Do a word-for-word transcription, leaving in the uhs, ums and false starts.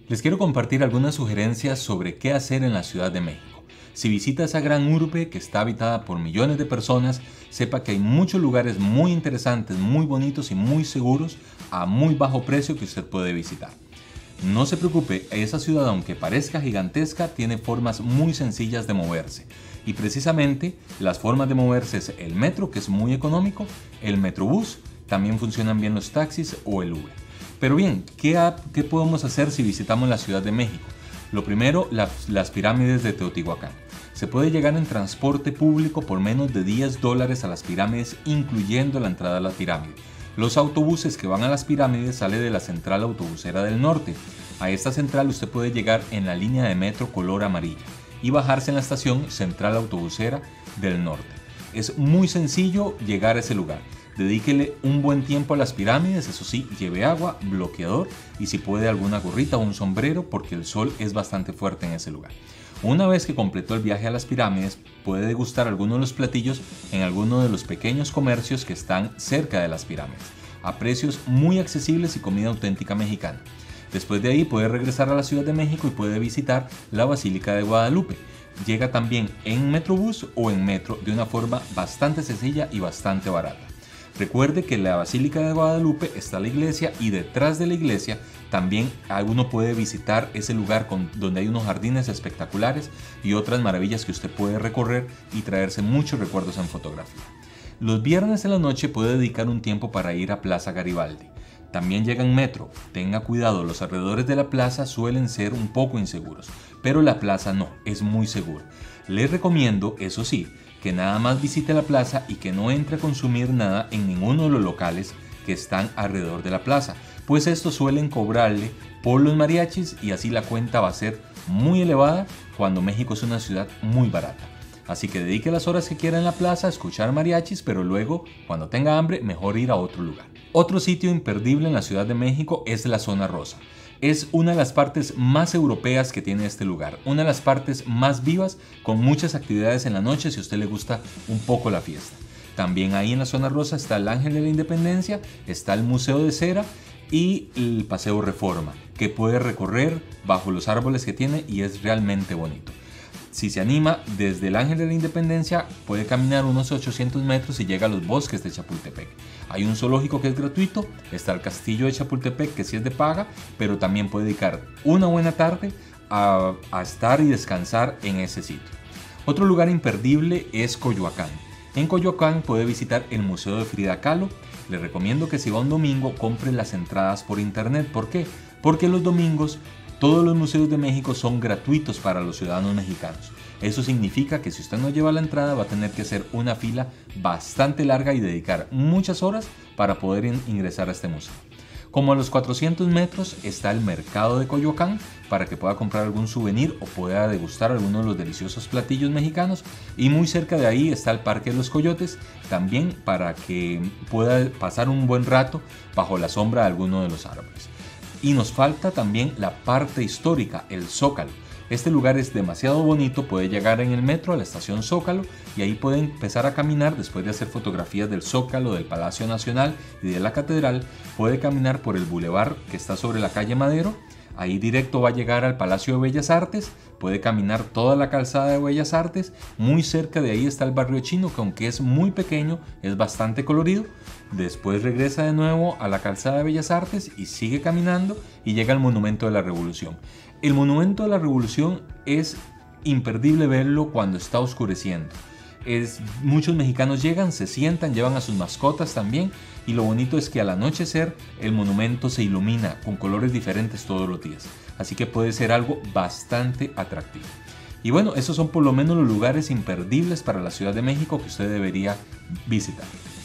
Les quiero compartir algunas sugerencias sobre qué hacer en la Ciudad de México. Si visita esa gran urbe que está habitada por millones de personas, sepa que hay muchos lugares muy interesantes, muy bonitos y muy seguros a muy bajo precio que usted puede visitar. No se preocupe, esa ciudad, aunque parezca gigantesca, tiene formas muy sencillas de moverse. Y precisamente las formas de moverse es el metro, que es muy económico, el metrobús, también funcionan bien los taxis o el Uber. Pero bien, ¿qué, ¿qué podemos hacer si visitamos la Ciudad de México? Lo primero, la, las pirámides de Teotihuacán. Se puede llegar en transporte público por menos de diez dólares a las pirámides, incluyendo la entrada a la pirámide. Los autobuses que van a las pirámides salen de la central autobusera del norte. A esta central usted puede llegar en la línea de metro color amarilla y bajarse en la estación central autobusera del norte. Es muy sencillo llegar a ese lugar. Dedíquele un buen tiempo a las pirámides, eso sí, lleve agua, bloqueador y si puede alguna gorrita o un sombrero porque el sol es bastante fuerte en ese lugar. Una vez que completó el viaje a las pirámides, puede degustar algunos de los platillos en alguno de los pequeños comercios que están cerca de las pirámides, a precios muy accesibles y comida auténtica mexicana. Después de ahí puede regresar a la Ciudad de México y puede visitar la Basílica de Guadalupe. Llega también en Metrobús o en metro de una forma bastante sencilla y bastante barata. Recuerde que en la Basílica de Guadalupe está la iglesia y detrás de la iglesia también uno puede visitar ese lugar con, donde hay unos jardines espectaculares y otras maravillas que usted puede recorrer y traerse muchos recuerdos en fotografía. Los viernes en la noche puede dedicar un tiempo para ir a Plaza Garibaldi. También llega en metro. Tenga cuidado, los alrededores de la plaza suelen ser un poco inseguros, pero la plaza no, es muy segura. Les recomiendo, eso sí, que nada más visite la plaza y que no entre a consumir nada en ninguno de los locales que están alrededor de la plaza, pues estos suelen cobrarle por los mariachis y así la cuenta va a ser muy elevada cuando México es una ciudad muy barata. Así que dedique las horas que quiera en la plaza a escuchar mariachis, pero luego, cuando tenga hambre, mejor ir a otro lugar. Otro sitio imperdible en la Ciudad de México es la Zona Rosa. Es una de las partes más europeas que tiene este lugar, una de las partes más vivas, con muchas actividades en la noche si a usted le gusta un poco la fiesta. También ahí en la Zona Rosa está el Ángel de la Independencia, está el Museo de Cera y el Paseo Reforma, que puede recorrer bajo los árboles que tiene y es realmente bonito. Si se anima, desde el Ángel de la Independencia puede caminar unos ochocientos metros y llega a los bosques de Chapultepec. Hay un zoológico que es gratuito, está el castillo de Chapultepec que sí es de paga, pero también puede dedicar una buena tarde a, a estar y descansar en ese sitio. Otro lugar imperdible es Coyoacán. En Coyoacán puede visitar el Museo de Frida Kahlo. Le recomiendo que si va un domingo compre las entradas por internet. ¿Por qué? Porque los domingos todos los museos de México son gratuitos para los ciudadanos mexicanos. Eso significa que si usted no lleva la entrada va a tener que hacer una fila bastante larga y dedicar muchas horas para poder ingresar a este museo. Como a los cuatrocientos metros está el mercado de Coyoacán para que pueda comprar algún souvenir o pueda degustar alguno de los deliciosos platillos mexicanos, y muy cerca de ahí está el Parque de los Coyotes, también para que pueda pasar un buen rato bajo la sombra de alguno de los árboles. Y nos falta también la parte histórica, el Zócalo. Este lugar es demasiado bonito, puede llegar en el metro a la estación Zócalo y ahí puede empezar a caminar después de hacer fotografías del Zócalo, del Palacio Nacional y de la Catedral. Puede caminar por el bulevar que está sobre la calle Madero, ahí directo va a llegar al Palacio de Bellas Artes, puede caminar toda la calzada de Bellas Artes, muy cerca de ahí está el barrio chino que aunque es muy pequeño es bastante colorido. Después regresa de nuevo a la calzada de Bellas Artes y sigue caminando y llega al Monumento de la Revolución. El Monumento de la Revolución es imperdible verlo cuando está oscureciendo. Es, muchos mexicanos llegan, se sientan, llevan a sus mascotas también y lo bonito es que al anochecer el monumento se ilumina con colores diferentes todos los días. Así que puede ser algo bastante atractivo. Y bueno, esos son por lo menos los lugares imperdibles para la Ciudad de México que usted debería visitar.